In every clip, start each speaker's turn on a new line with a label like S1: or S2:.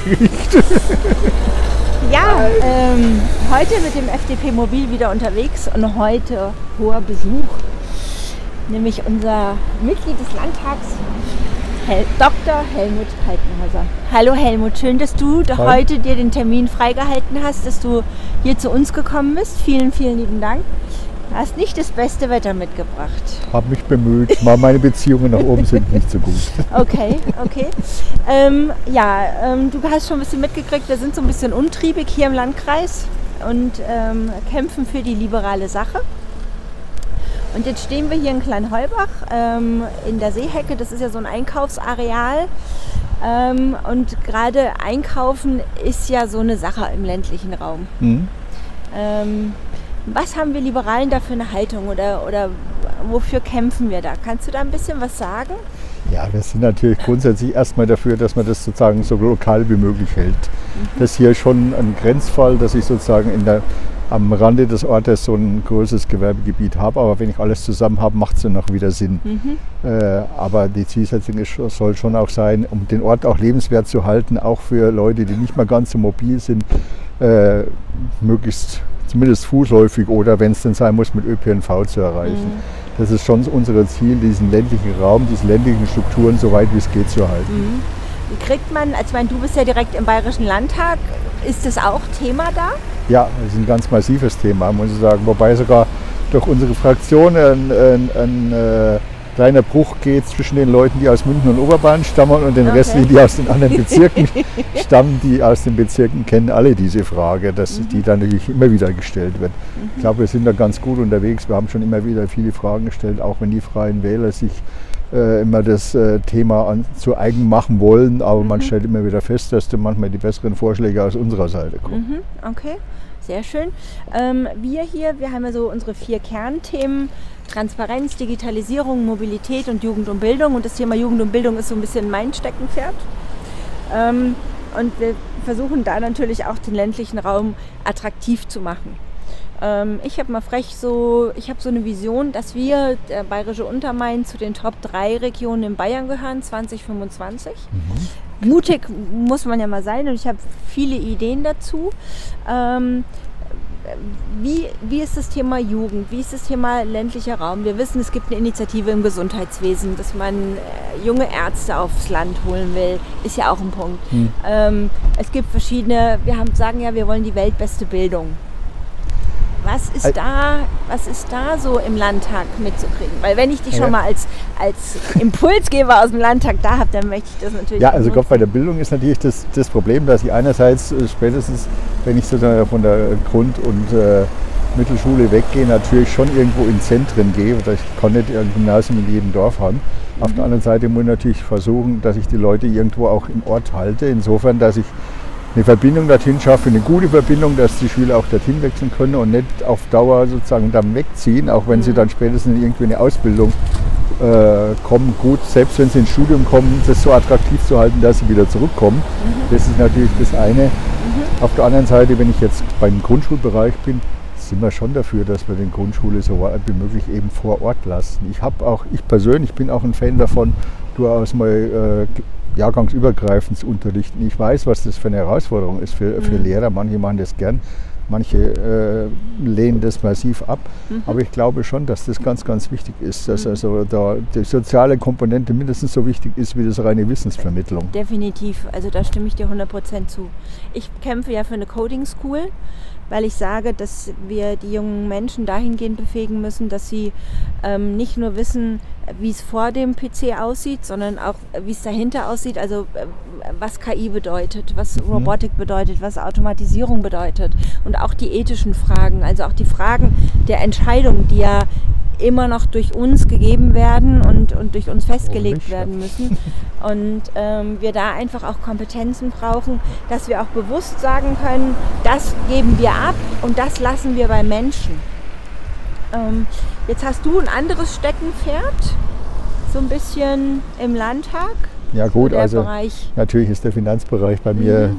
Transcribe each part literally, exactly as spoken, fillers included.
S1: gekriegt.
S2: Ja, ähm, heute mit dem F D P Mobil wieder unterwegs und heute hoher Besuch, nämlich unser Mitglied des Landtags, Hel Doktor Helmut Kaltenhauser. Hallo Helmut, schön, dass du
S1: Hi.
S2: heute dir den Termin freigehalten hast, dass du hier zu uns gekommen bist. Vielen, vielen lieben Dank. Du hast nicht das beste Wetter mitgebracht.
S1: Habe mich bemüht, mal meine Beziehungen nach oben sind nicht so gut.
S2: Okay, okay. Ähm, ja, ähm, du hast schon ein bisschen mitgekriegt, wir sind so ein bisschen untriebig hier im Landkreis und ähm, kämpfen für die liberale Sache. Und jetzt stehen wir hier in Kleinholbach ähm, in der Seehecke, das ist ja so ein Einkaufsareal. Ähm, und gerade Einkaufen ist ja so eine Sache im ländlichen Raum.
S1: Mhm.
S2: Ähm, was haben wir Liberalen da für eine Haltung oder, oder wofür kämpfen wir da? Kannst du da ein bisschen was sagen?
S1: Ja, wir sind natürlich grundsätzlich erstmal dafür, dass man das sozusagen so lokal wie möglich hält. Mhm. Das hier ist schon ein Grenzfall, dass ich sozusagen in der, am Rande des Ortes so ein größeres Gewerbegebiet habe. Aber wenn ich alles zusammen habe, macht es dann auch wieder Sinn. Mhm. Äh, aber die Zielsetzung ist, soll schon auch sein, um den Ort auch lebenswert zu halten, auch für Leute, die nicht mehr ganz so mobil sind, äh, möglichst zumindest fußläufig oder wenn es denn sein muss, mit Ö P N V zu erreichen. Mhm. Das ist schon unser Ziel, diesen ländlichen Raum, diese ländlichen Strukturen so weit wie es geht zu erhalten.
S2: Mhm. Wie kriegt man, also ich meine, du bist ja direkt im Bayerischen Landtag, ist das auch Thema da?
S1: Ja, das ist ein ganz massives Thema, muss ich sagen. Wobei sogar durch unsere Fraktion ein, ein, ein äh, kleiner Bruch geht zwischen den Leuten, die aus München und Oberbayern stammen und den okay. Restlichen, die aus den anderen Bezirken stammen. Die aus den Bezirken kennen alle diese Frage, dass mhm. die dann natürlich immer wieder gestellt wird. Mhm. Ich glaube, wir sind da ganz gut unterwegs. Wir haben schon immer wieder viele Fragen gestellt, auch wenn die Freien Wähler sich äh, immer das äh, Thema an, zu eigen machen wollen. Aber mhm. man stellt immer wieder fest, dass dann manchmal die besseren Vorschläge aus unserer Seite kommen.
S2: Mhm. Okay, sehr schön. Ähm, wir hier, wir haben ja so unsere vier Kernthemen. Transparenz, Digitalisierung, Mobilität und Jugend und Bildung. Und das Thema Jugend und Bildung ist so ein bisschen mein Steckenpferd. Ähm, und wir versuchen da natürlich auch den ländlichen Raum attraktiv zu machen. Ähm, ich habe mal frech so, ich habe so eine Vision, dass wir, der Bayerische Untermain, zu den Top drei Regionen in Bayern gehören, zwanzig fünfundzwanzig. Mhm. Mutig muss man ja mal sein und ich habe viele Ideen dazu. Ähm, Wie, wie ist das Thema Jugend? Wie ist das Thema ländlicher Raum? Wir wissen, es gibt eine Initiative im Gesundheitswesen, dass man äh, junge Ärzte aufs Land holen will. Ist ja auch ein Punkt. Hm. Ähm, es gibt verschiedene, wir haben, sagen ja, wir wollen die weltbeste Bildung. Was ist, da, was ist da so im Landtag mitzukriegen? Weil wenn ich dich schon mal als, als Impulsgeber aus dem Landtag da habe, dann möchte ich das natürlich...
S1: Ja, also Gott, bei der Bildung ist natürlich das, das Problem, dass ich einerseits äh, spätestens, wenn ich sozusagen von der Grund- und äh, Mittelschule weggehe, natürlich schon irgendwo in Zentren gehe. Oder ich kann nicht ein Gymnasium in jedem Dorf haben. Mhm. Auf der anderen Seite muss ich natürlich versuchen, dass ich die Leute irgendwo auch im Ort halte. Insofern, dass ich eine Verbindung dorthin schaffe, eine gute Verbindung, dass die Schüler auch dorthin wechseln können und nicht auf Dauer sozusagen dann wegziehen, auch wenn mhm. sie dann spätestens in irgendwie eine Ausbildung äh, kommen. Gut, selbst wenn sie ins Studium kommen, das so attraktiv zu halten, dass sie wieder zurückkommen. Mhm. Das ist natürlich das eine. Mhm. Auf der anderen Seite, wenn ich jetzt beim Grundschulbereich bin, sind wir schon dafür, dass wir den Grundschule so weit wie möglich eben vor Ort lassen. Ich habe auch, ich persönlich bin auch ein Fan davon, durchaus mal äh, jahrgangsübergreifend zu unterrichten. Ich weiß, was das für eine Herausforderung ist für, für mhm. Lehrer. Manche machen das gern, manche äh, lehnen das massiv ab. Mhm. Aber ich glaube schon, dass das ganz, ganz wichtig ist, dass mhm. also da die soziale Komponente mindestens so wichtig ist wie das reine Wissensvermittlung.
S2: Definitiv, also da stimme ich dir hundert Prozent zu. Ich kämpfe ja für eine Coding School, weil ich sage, dass wir die jungen Menschen dahingehend befähigen müssen, dass sie ähm, nicht nur wissen, wie es vor dem P C aussieht, sondern auch, wie es dahinter aussieht, also äh, was K I bedeutet, was mhm. Robotik bedeutet, was Automatisierung bedeutet und auch die ethischen Fragen, also auch die Fragen der Entscheidung, die ja immer noch durch uns gegeben werden und, und durch uns festgelegt oh, werden müssen. Und ähm, wir da einfach auch Kompetenzen brauchen, dass wir auch bewusst sagen können, das geben wir ab und das lassen wir bei Menschen. Ähm, jetzt hast du ein anderes Steckenpferd, so ein bisschen im Landtag.
S1: Ja gut,
S2: so
S1: also
S2: Bereich.
S1: Natürlich ist der Finanzbereich bei mir
S2: mhm.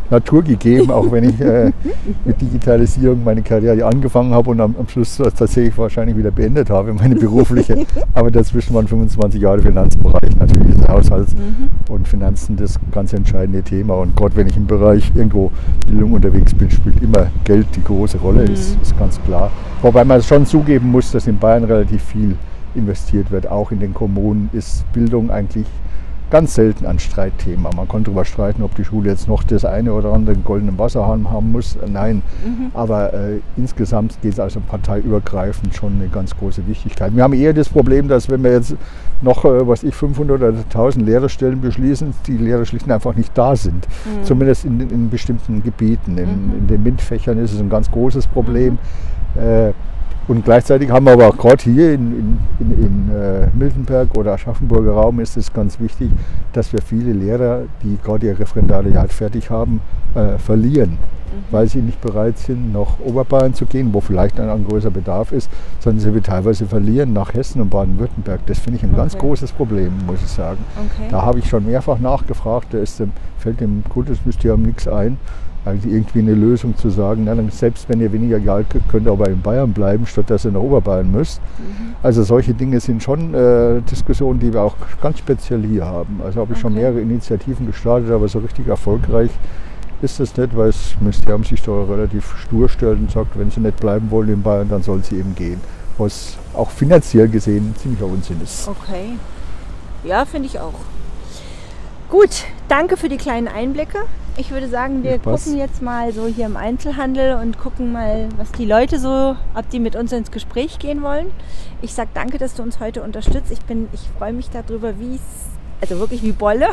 S1: Natur gegeben, auch wenn ich äh, mit Digitalisierung meine Karriere angefangen habe und am, am Schluss tatsächlich wahrscheinlich wieder beendet habe, meine berufliche. Aber dazwischen waren fünfundzwanzig Jahre Finanzbereich, natürlich ist Haushalts mhm. und Finanzen das ganz entscheidende Thema. Und gerade wenn ich im Bereich irgendwo Bildung unterwegs bin, spielt immer Geld die große Rolle, mhm. ist, ist ganz klar. Wobei man schon zugeben muss, dass in Bayern relativ viel investiert wird. Auch in den Kommunen ist Bildung eigentlich ganz selten ein Streitthema. Man kann darüber streiten, ob die Schule jetzt noch das eine oder andere goldenen Wasserhahn haben muss. Nein, mhm. aber äh, insgesamt geht es also parteiübergreifend schon eine ganz große Wichtigkeit. Wir haben eher das Problem, dass wenn wir jetzt noch, äh, was ich, fünfhundert oder tausend Lehrerstellen beschließen, die Lehrer schlicht und einfach nicht da sind. Mhm. Zumindest in, in bestimmten Gebieten. In, mhm. in den MINT-Fächern ist es ein ganz großes Problem. Mhm. Äh, Und gleichzeitig haben wir aber auch gerade hier in, in, in, in äh, Miltenberg oder Aschaffenburger Raum ist es ganz wichtig, dass wir viele Lehrer, die gerade ihr Referendariat fertig haben, äh, verlieren, mhm. weil sie nicht bereit sind, nach Oberbayern zu gehen, wo vielleicht ein, ein größer Bedarf ist, sondern sie teilweise verlieren nach Hessen und Baden-Württemberg. Das finde ich ein okay. ganz großes Problem, muss ich sagen. Okay. Da habe ich schon mehrfach nachgefragt, da ist dem, fällt dem Kultusministerium nichts ein. Eigentlich irgendwie eine Lösung zu sagen, na, dann selbst wenn ihr weniger Gehalt kriegt, könnt ihr aber in Bayern bleiben, statt dass ihr nach Oberbayern müsst. Mhm. Also solche Dinge sind schon äh, Diskussionen, die wir auch ganz speziell hier haben. Also habe ich okay. schon mehrere Initiativen gestartet, aber so richtig erfolgreich ist das nicht, weil das Ministerium sich da relativ stur stellt und sagt, wenn sie nicht bleiben wollen in Bayern, dann soll sie eben gehen. Was auch finanziell gesehen ziemlicher Unsinn ist.
S2: Okay. Ja, finde ich auch. Gut, danke für die kleinen Einblicke. Ich würde sagen, wir gucken jetzt mal so hier im Einzelhandel und gucken mal, was die Leute so, ob die mit uns ins Gespräch gehen wollen. Ich sage danke, dass du uns heute unterstützt. Ich bin, ich freue mich darüber, wie es, also wirklich wie Bolle.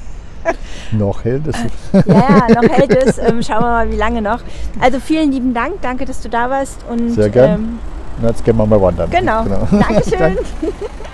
S1: Noch hält es.
S2: Ja, ja, noch hält es. Ähm, schauen wir mal, wie lange noch. Also vielen lieben Dank. Danke, dass du da warst. Und,
S1: sehr gern. Ähm, jetzt gehen wir mal wandern.
S2: Genau. genau. Dankeschön. Dank.